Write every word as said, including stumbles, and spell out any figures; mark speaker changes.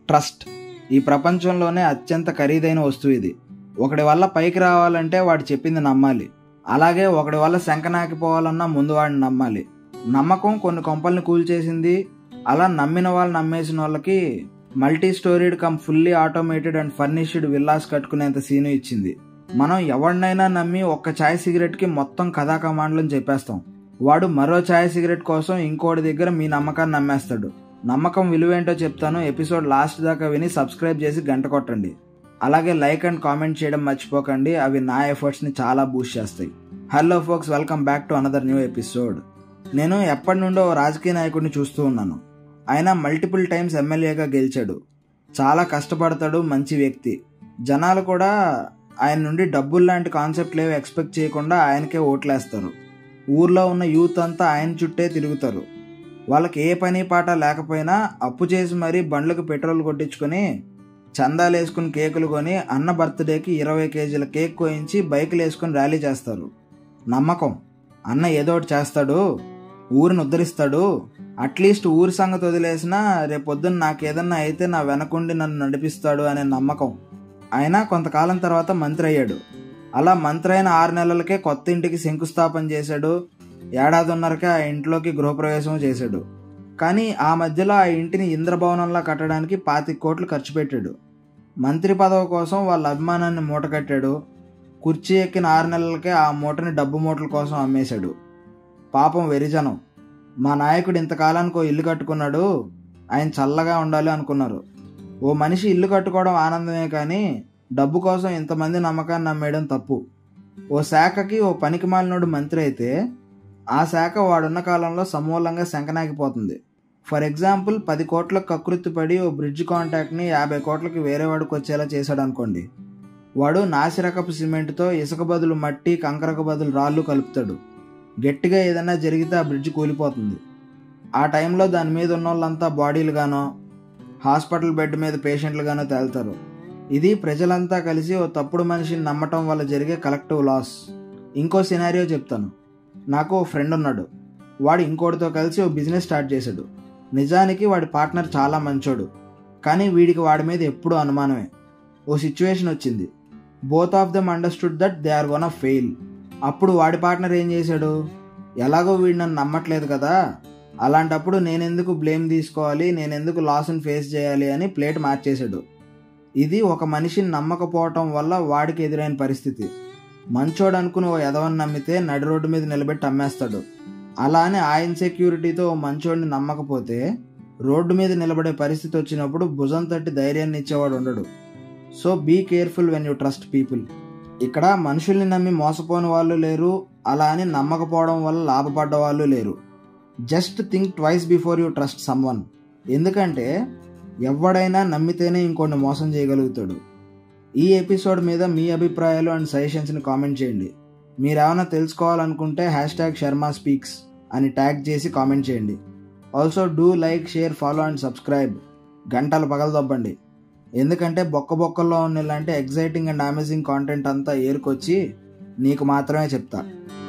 Speaker 1: Trust ఈ ప్రపంచంలోనే అత్యంత ఖరీదైన వస్తువు ఇది. ఒకడి వల్ల పైకి రావాలంటే వాడు చెప్పింది నమ్మాలి. అలాగే ఒకడి వల్ల శంకనాకిపోవాలన్నా ముందు వాడిని నమ్మాలి. నమ్మకం కొన్ని కొంపల్ని కూల్చేసింది. అలా నమ్మిన వాళ్ళు నమ్మేసిన వాళ్ళకి multi storied cum fully automated and furnished villas కట్టుకునేంత సీను ఇచ్చింది. మనం ఎవరినైనా నమ్మి ఒక్క ఛాయ్ సిగరెట్కి మొత్తం కథా కమాండ్లను చెప్పేస్తాం. వాడు మరో ఛాయ్ సిగరెట్ కోసం ఇంకోటి దగ్గర మీ నమ్మకాన్ని నమ్మేస్తాడు. నమ్మకం విలువేంటో చెప్తాను. ఎపిసోడ్ లాస్ట్ దాకా విని సబ్స్క్రైబ్ చేసి గంట కొట్టండి. అలాగే లైక్ అండ్ కామెంట్ చేయడం మర్చిపోకండి. అవి నా ఎఫర్ట్స్ని చాలా బూస్ట్ చేస్తాయి. Hello folks, welcome back to another new episode. నేను ఎప్పటి నుండో రాజకీయ నాయకుడిని చూస్తూ ఉన్నాను. ఆయన మల్టిపుల్ టైమ్స్ ఎమ్మెల్యేగా గెలిచాడు. చాలా కష్టపడతాడు, మంచి వ్యక్తి. జనాలు కూడా ఆయన నుండి డబ్బులు లాంటి కాన్సెప్ట్లు ఏవి ఎక్స్పెక్ట్ చేయకుండా ఆయనకే ఓట్లేస్తారు. ఊర్లో ఉన్న యూత్ అంతా ఆయన చుట్టే తిరుగుతారు. వాళ్ళకి ఏ పని పాట లేకపోయినా అప్పు చేసి మరీ బండ్లకు పెట్రోల్ కొట్టించుకొని చందాలు వేసుకుని కేకులు కొని అన్న బర్త్డేకి ఇరవై కేజీల కేక్ కోయించి బైకులు వేసుకుని ర్యాలీ చేస్తారు. నమ్మకం, అన్న ఏదో ఒకటి చేస్తాడు, ఊరిని ఉద్ధరిస్తాడు, అట్లీస్ట్ ఊరి సంగతి వదిలేసినా రేపొద్దున నాకేదన్నా అయితే నా వెనకుండి నన్ను నడిపిస్తాడు అనే నమ్మకం. ఆయన కొంతకాలం తర్వాత మంత్రి అయ్యాడు. అలా మంత్రి అయిన ఆరు నెలలకే కొత్త ఇంటికి శంకుస్థాపన చేశాడు. ఏడాదిన్నరకే ఆ ఇంట్లోకి గృహప్రవేశం చేశాడు. కానీ ఆ మధ్యలో ఆ ఇంటిని ఇంద్రభవనంలా కట్టడానికి పాతిక కోట్లు ఖర్చు పెట్టాడు. మంత్రి పదవి కోసం వాళ్ళ అభిమానాన్ని మూటకట్టాడు. కుర్చీ ఎక్కిన ఆరు నెలలకే ఆ మూటని డబ్బు మూటల కోసం అమ్మేశాడు. పాపం వెరిజనం. మా నాయకుడు ఇంతకాలానికి ఓ ఇల్లు కట్టుకున్నాడు, ఆయన చల్లగా ఉండాలి అనుకున్నారు. ఓ మనిషి ఇల్లు కట్టుకోవడం ఆనందమే, కానీ డబ్బు కోసం ఇంతమంది నమ్మకాన్ని నమ్మేయడం తప్పు. ఓ శాఖకి ఓ పనికిమాలినోడు మంత్రి అయితే ఆ శాఖ వాడున్న కాలంలో సమూలంగా శంకనాగిపోతుంది. ఫర్ ఎగ్జాంపుల్, పది కోట్లకు కకృతి పడి ఓ బ్రిడ్జ్ కాంట్రాక్ట్ని యాభై కోట్లకి వేరే వాడికి వచ్చేలా చేశాడు అనుకోండి. వాడు నాసిరకపు సిమెంట్తో ఇసుక బదులు మట్టి, కంకరకు బదులు రాళ్ళు కలుపుతాడు. గట్టిగా ఏదైనా జరిగితే ఆ బ్రిడ్జ్ కూలిపోతుంది. ఆ టైంలో దాని మీద ఉన్న వాళ్ళంతా బాడీలుగానో హాస్పిటల్ బెడ్ మీద పేషెంట్లుగానో తేలుతారు. ఇది ప్రజలంతా కలిసి ఓ తప్పుడు మనిషిని నమ్మటం వల్ల జరిగే కలెక్టివ్ లాస్. ఇంకో సినారియో చెప్తాను. నాకు ఓ ఫ్రెండ్ ఉన్నాడు. వాడు ఇంకోటితో కలిసి ఓ బిజినెస్ స్టార్ట్ చేశాడు. నిజానికి వాడి పార్ట్నర్ చాలా మంచోడు, కానీ వీడికి వాడి మీద ఎప్పుడూ అనుమానమే. ఓ సిచ్యువేషన్ వచ్చింది. Both of them understood that they are gonna fail. అప్పుడు వాడి పార్ట్నర్ ఏం చేశాడు? ఎలాగో వీడు నన్ను నమ్మట్లేదు కదా, అలాంటప్పుడు నేనెందుకు బ్లేమ్ తీసుకోవాలి, నేనెందుకు లాస్ని ఫేస్ చేయాలి అని ప్లేట్ మార్చేశాడు. ఇది ఒక మనిషిని నమ్మకపోవటం వల్ల వాడికి ఎదురైన పరిస్థితి. మంచోడు అనుకుని ఓ ఎదవని నమ్మితే నడి రోడ్డు మీద నిలబెట్టి అమ్మేస్తాడు. అలానే ఆ ఇన్సెక్యూరిటీతో ఓ మంచోడిని నమ్మకపోతే రోడ్డు మీద నిలబడే పరిస్థితి వచ్చినప్పుడు భుజం తట్టి ధైర్యాన్ని ఇచ్చేవాడు ఉండడు. So be careful when you trust people. ఇక్కడ మనుషుల్ని నమ్మి మోసపోని వాళ్ళు లేరు, అలా అని నమ్మకపోవడం వల్ల లాభపడ్డ వాళ్ళు లేరు. Just think twice before you trust someone. ఎందుకంటే ఎవడైనా నమ్మితేనే ఇంకొన్ని మోసం చేయగలుగుతాడు. ఈ ఎపిసోడ్ మీద మీ అభిప్రాయాలు అండ్ సజెషన్స్ని కామెంట్ చేయండి. మీరేమైనా తెలుసుకోవాలనుకుంటే హ్యాష్ ట్యాగ్ శర్మా స్పీక్స్ అని ట్యాగ్ చేసి కామెంట్ చేయండి. Also do like, share, follow and subscribe. గంటలు పగలదొబ్బండి. ఎందుకంటే బొక్క బొక్కల్లో ఉన్న ఇలాంటి ఎగ్జైటింగ్ అండ్ అమేజింగ్ కాంటెంట్ అంతా ఏరుకొచ్చి నీకు మాత్రమే చెప్తా.